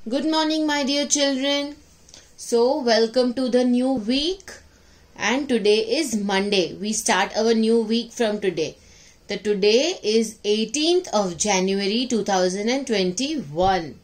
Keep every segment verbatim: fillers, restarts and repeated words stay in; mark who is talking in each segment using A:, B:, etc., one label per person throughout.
A: Good morning, my dear children. So, welcome to the new week. And today is Monday. We start our new week from today. The today is eighteenth of January two thousand twenty-one.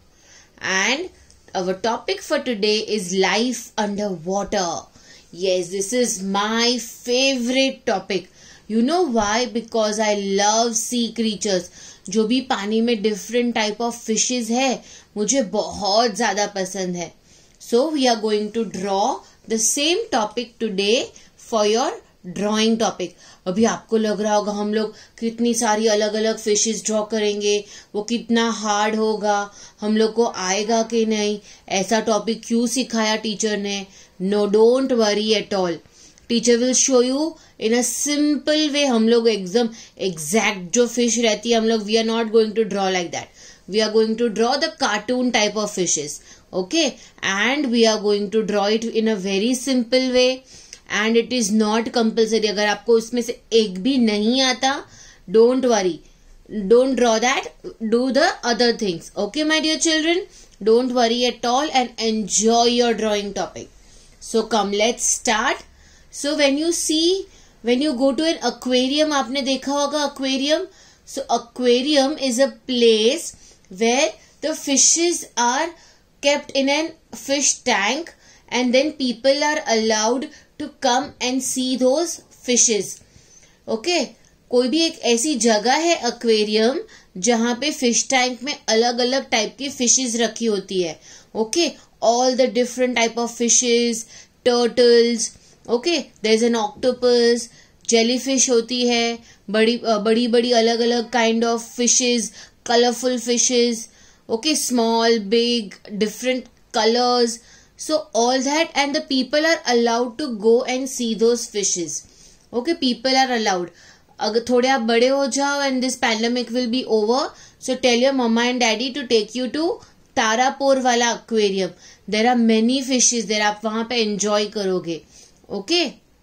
A: And our topic for today is life underwater. Yes, this is my favorite topic. You know why? Because I love sea creatures. जो भी पानी में different type of fishes है, मुझे बहुत ज़्यादा पसंद है. So we are going to draw the same topic today for your drawing topic. अभी आपको लग रहा होगा हम लोग कितनी सारी अलग अलग फिशेस ड्रॉ करेंगे, वो कितना हार्ड होगा, हम लोग को आएगा कि नहीं, ऐसा टॉपिक क्यों सिखाया टीचर ने. No, don't worry at all. Teacher will show you in a simple way. हम लोग एकदम एग्जैक्ट जो फिश रहती है हम लोग we are not going to draw like that. We are going to draw the cartoon type of fishes. Okay, and we are going to draw it in a very simple way. And it is not compulsory. अगर आपको इसमें से एक भी नहीं आता, don't worry, don't draw that, do the other things. Okay my dear children, don't worry at all and enjoy your drawing topic. So come let's start. So when you see, when you go to an aquarium, आपने देखा होगा aquarium. So aquarium is a place where the fishes are kept in an fish tank and then people are allowed to come and see those fishes. Okay, कोई भी एक ऐसी जगह है aquarium जहाँ पे fish tank में अलग अलग टाइप की fishes रखी होती है. Okay, all the different type of fishes, turtles. Okay, there is an octopus, jellyfish होती है, बड़ी बड़ी बड़ी अलग अलग kind of fishes, colourful fishes. Okay, small, big, different colours. So all that and the people are allowed to go and see those fishes. Okay, people are allowed. अगर थोड़े आप बड़े हो जाओ and this pandemic will be over, so tell your mamma and daddy to take you to Tarapore वाला aquarium. There are many fishes there, आप वहां पे एंजॉय करोगे. ओके,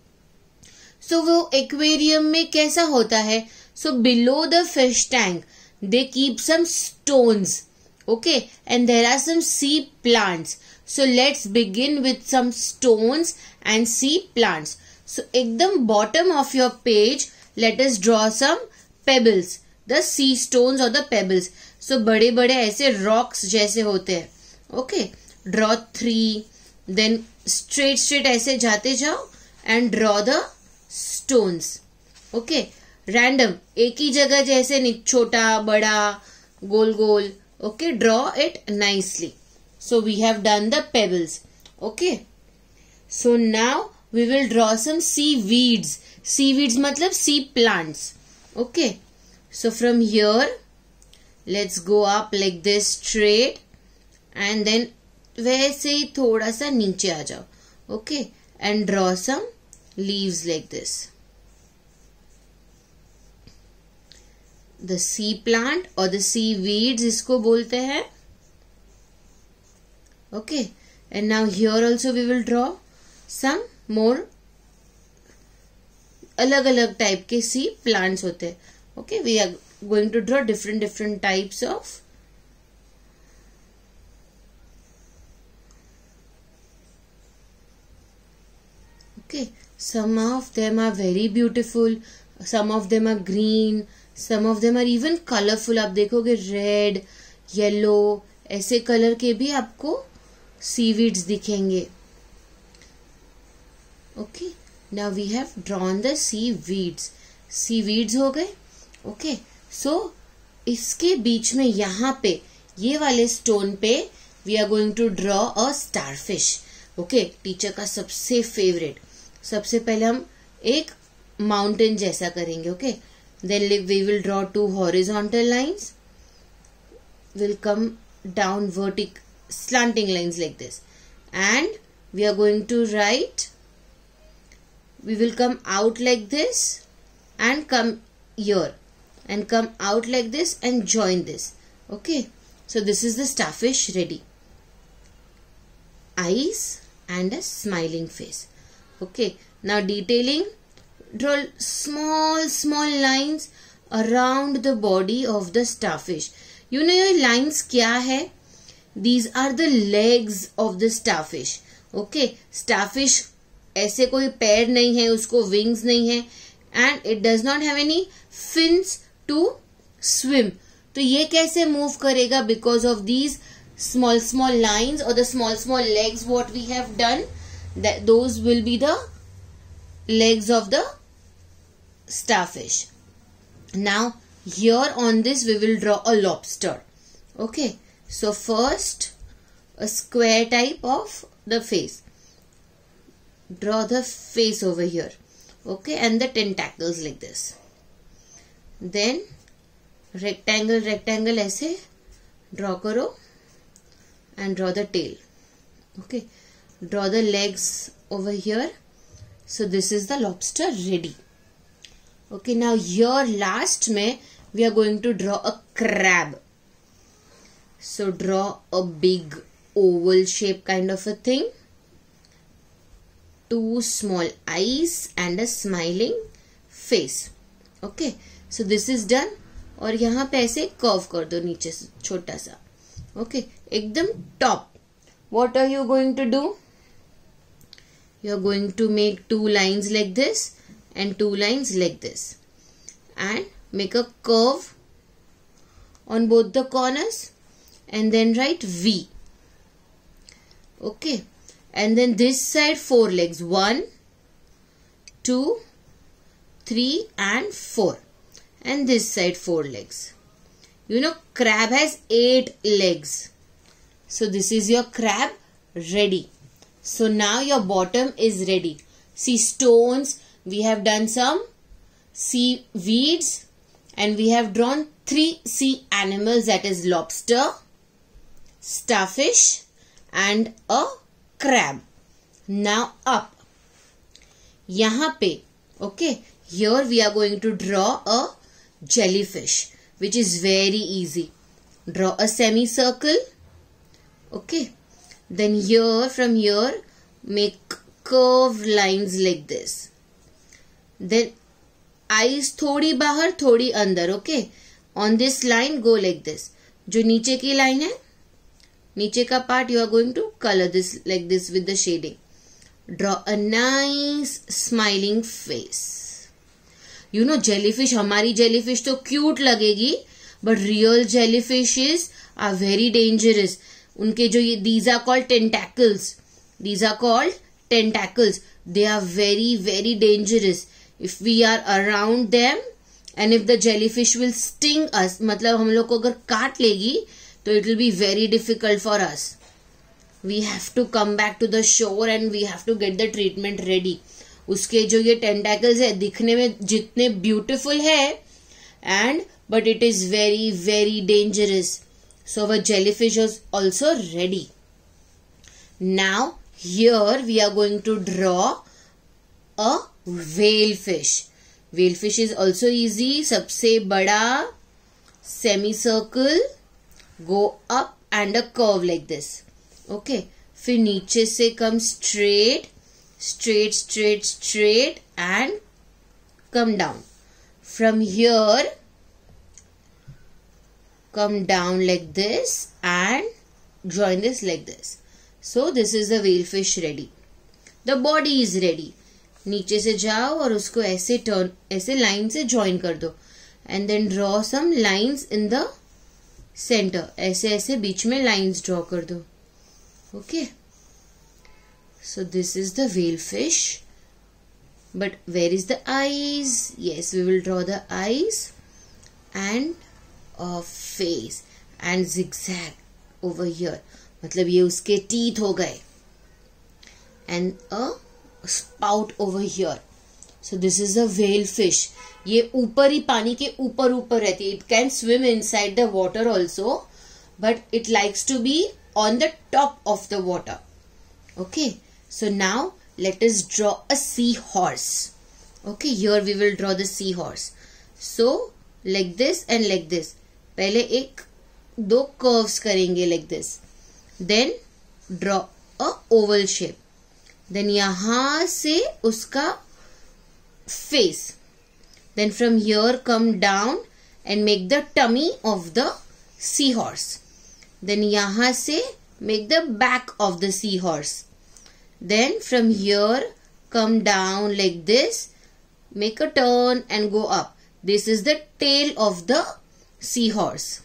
A: सो वो एक्वेरियम में कैसा होता है? So below the fish tank they keep some stones. Okay, and there are some sea plants. So let's begin with some stones and sea plants. So एकदम bottom of your page let us draw some pebbles, the sea stones और the pebbles. So बड़े बड़े ऐसे rocks जैसे होते हैं. Okay, draw three, then straight straight ऐसे जाते जाओ and draw the stones. Okay, random एक ही जगह जैसे नहीं, छोटा बड़ा गोल गोल. Okay, draw it nicely. So we have done the pebbles. Okay, so now we will draw some seaweeds. Seaweeds मतलब sea plants. Okay, so from here let's go up like this straight and then वैसे ही थोड़ा सा नीचे आ जाओ. Okay, and draw some leaves like this. The sea plant और the seaweeds इसको बोलते हैं. Okay, and now here also we will draw some more अलग अलग टाइप के सी प्लांट्स होते हैं. Okay, we are going to draw different different types of. Okay, some of them are very beautiful, some of them are green, some of them are even colorful. आप देखोगे red, yellow, ऐसे colour के भी आपको seaweeds दिखेंगे. Okay, now we have drawn the seaweeds. Seaweeds हो गए. Okay, so इसके बीच में यहाँ पे ये वाले स्टोन पे we are going to draw a starfish. Okay, teacher का सबसे फेवरेट. सबसे पहले हम एक माउंटेन जैसा करेंगे. Okay, then we will draw two horizontal lines, will come down vertical slanting lines like this, and we are going to right, we will come out like this and come here and come out like this and join this. Okay, so this is the starfish ready. Eyes and a smiling face. Okay, now detailing, draw small small lines around the body of the starfish. You know ये lines क्या है? these are the legs of the starfish. Okay, starfish ऐसे कोई पैर नहीं है, उसको wings नहीं है, and it does not have any fins to swim. तो ये कैसे move करेगा? Because of these small small lines or the small small legs what we have done, that those will be the legs of the starfish. Now here on this we will draw a lobster. Okay, so first a square type of the face. Draw the face over here. Okay, and the tentacles like this. Then rectangle rectangle ऐसे draw करो and draw the tail. Okay, draw the legs over here. So this is the lobster ready. Okay, now here last में we are going to draw a crab. So draw a big oval shape kind of a thing. Two small eyes and a smiling face. Okay, so this is done. और यहाँ पे ऐसे curve कर दो नीचे से छोटा सा. Okay, एकदम top. What are you going to do? You are going to make two lines like this and two lines like this, and make a curve on both the corners, and then write V. Okay, and then this side four legs, one, two, three and four, and this side four legs. You know, crab has eight legs. So this is your crab ready. So now your bottom is ready. See, stones, we have done some sea weeds, and we have drawn three sea animals, that is lobster, starfish and a crab. Now up. यहाँ पे, okay, here we are going to draw a jellyfish, which is very easy. Draw a semicircle. Okay, then here from here make curved lines like this. Then eyes थोड़ी बाहर थोड़ी अंदर. Okay, on this line go like this. जो नीचे की line है, नीचे का part you are going to color this like this with the shading. Draw a nice smiling face. You know, jellyfish, हमारी jellyfish तो cute लगेगी, but real jellyfishes are very dangerous. उनके जो ये these are called tentacles. These are called tentacles. They are very very dangerous. If we are around them and if the jellyfish will sting us, मतलब हम लोग को अगर काट लेगी तो it will be very difficult for us. We have to come back to the shore and we have to get the treatment ready. उसके जो ये tentacles है दिखने में जितने beautiful है and but it is very very dangerous. So our jellyfish is also ready. Now here we are going to draw a whale fish. Whale fish is also easy. सबसे बड़ा semicircle, go up and a curve like this. Okay, फिर नीचे से come straight, straight, straight, straight and come down. From here, come down like this and join this like this. So this is the whale fish ready. The body is ready. नीचे से जाओ और उसको ऐसे turn ऐसे line से join कर दो and then draw some lines in the centre. ऐसे ऐसे बीच में लाइंस ड्रॉ कर दो. Okay, so this is the whale fish. But where is the eyes? Yes, we will draw the eyes and a face and zigzag over here. मतलब ये उसके टीथ हो गए and a spout over here. So this is a whale fish. ये ऊपर ही पानी के ऊपर ऊपर रहती है. It can swim inside the water also, but it likes to be on the top of the water. Okay, so now let us draw a seahorse. Okay, here we will draw the seahorse. So like this and like this. पहले एक दो curves करेंगे like this. Then draw a oval shape. Then यहाँ से उसका face. Then from here come down and make the tummy of the seahorse. Then यहाँ से make the back of the seahorse. Then from here come down like this, make a turn and go up. This is the tail of the seahorse.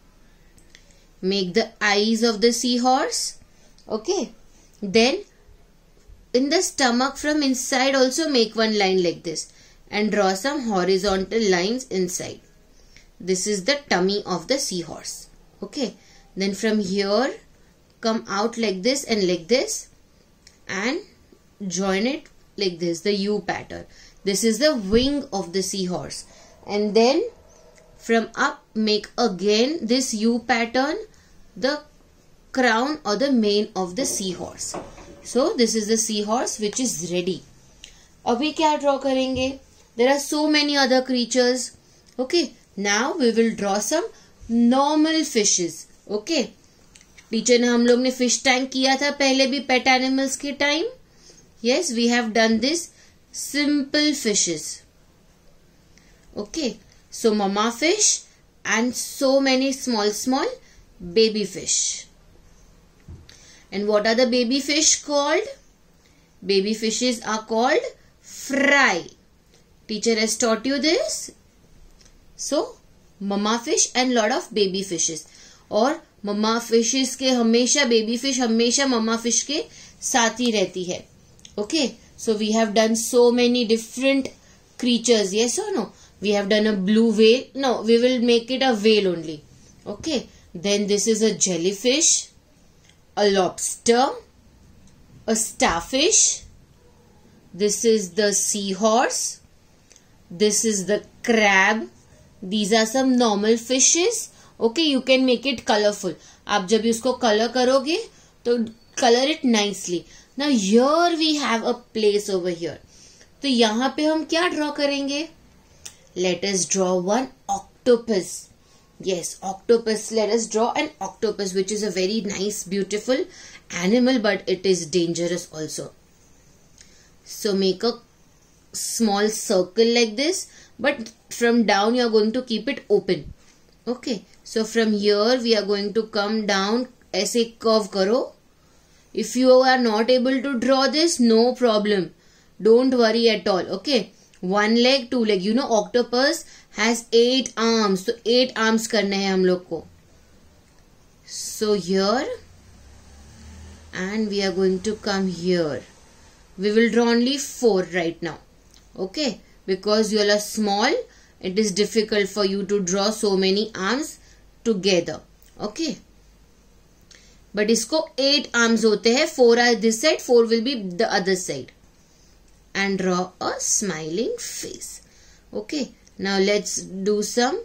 A: Make the eyes of the seahorse. Okay. Then in the stomach from inside also make one line like this and draw some horizontal lines inside. This is the tummy of the seahorse. Okay. Then from here come out like this and like this and join it like this, the U pattern. This is the wing of the seahorse. And then from up make again this U pattern, the crown or the mane of the seahorse. So this is the seahorse which is ready. Abhi kya draw karenge? There are so many other creatures. Okay. Now we will draw some normal fishes. Okay. Teacher ने हम लोग ने fish tank किया था पहले भी pet animals के time. Yes, we have done this simple fishes. Okay. So mama fish and so many small small baby fish. And what are the baby fish called? Baby fishes are called fry. Teacher has taught you this. So mama fish and lot of baby fishes. और mama fishes के हमेशा baby fish हमेशा mama fish के साथ ही रहती है. Okay. So we have done so many different creatures. Yes or no? We have done a blue whale. No, we will make it a whale only. Okay. Then this is a jellyfish, a lobster, a starfish. This is the seahorse. This is the crab. These are some normal fishes. Okay, you can make it colorful. आप जब इसको color करोगे तो color it nicely. Now here we have a place over here. तो यहाँ पे हम क्या draw करेंगे? Let us draw one octopus. Yes, octopus. Let us draw an octopus, which is a very nice, beautiful animal, but it is dangerous also. So make a small circle like this, but from down you are going to keep it open. Okay. So from here we are going to come down. ऐसे curve करो. If you are not able to draw this, no problem. Don't worry at all. Okay. One leg, two leg. You know octopus has eight arms. So eight arms करने हैं हम लोग को. So here and we are going to come here. We will draw only four right now. Okay. Because you all are small, it is difficult for you to draw so many arms together. Okay. But इसको eight arms होते हैं. Four are this side, four will be the other side. And draw a smiling face. Okay. Now let's do some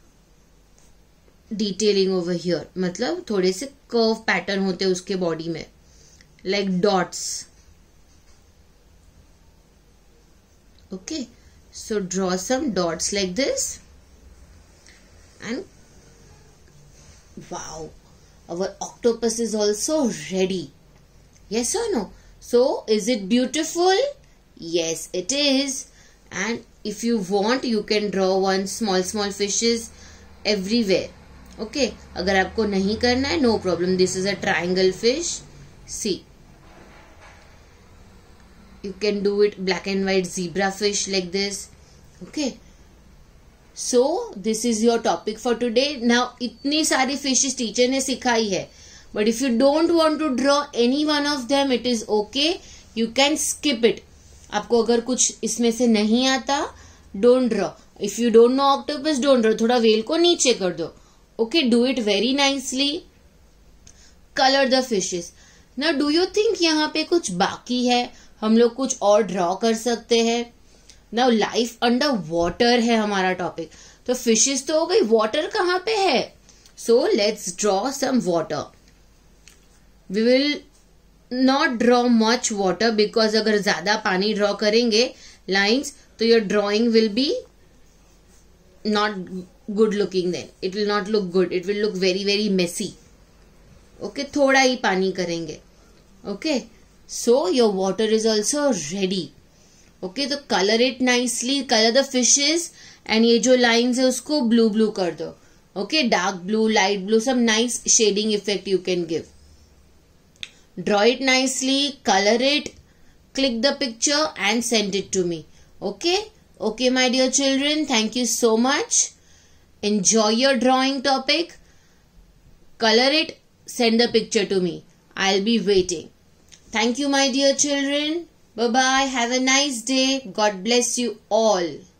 A: detailing over here. मतलब थोड़े से curve pattern होते हैं उसके body में. Like dots. Okay. So draw some dots like this. And wow. Our octopus is also ready. Yes or no? So is it beautiful? Yes, it is. And if you want, you can draw one small small fishes everywhere. Okay. अगर आपको नहीं करना है, no problem. This is a triangle fish. See. You can do it black and white zebra fish like this. Okay. So this is your topic for today. Now इतनी सारी fishes teacher ने सिखाई है. But if you don't want to draw any one of them, it is okay. You can skip it. आपको अगर कुछ इसमें से नहीं आता, don't draw. If you don't know octopus, don't draw. थोड़ा whale को नीचे कर दो. Okay, do it very nicely. Color the fishes. Now do you think यहाँ पे कुछ बाकी है? हम लोग कुछ और ड्रॉ कर सकते हैं. नाउ लाइफ अंडर वाटर है हमारा टॉपिक. तो फिशेस तो हो गई. वाटर कहाँ पे है? So let's draw some water. We will not draw much water because अगर ज्यादा पानी ड्रॉ करेंगे लाइन्स तो your drawing will be not good looking. Then it will not look good. It will look very very messy. Okay. थोड़ा ही पानी करेंगे. Okay. So your water is also ready. Okay, तो color it nicely. Color the fishes and ये जो lines है उसको blue blue कर दो. Okay, dark blue, light blue, some nice shading effect you can give. Draw it nicely, color it, click the picture and send it to me. Okay, okay my dear children, thank you so much. Enjoy your drawing topic. Color it, send the picture to me. I'll be waiting. Thank you my dear children. Bye bye. Have a nice day. God bless you all.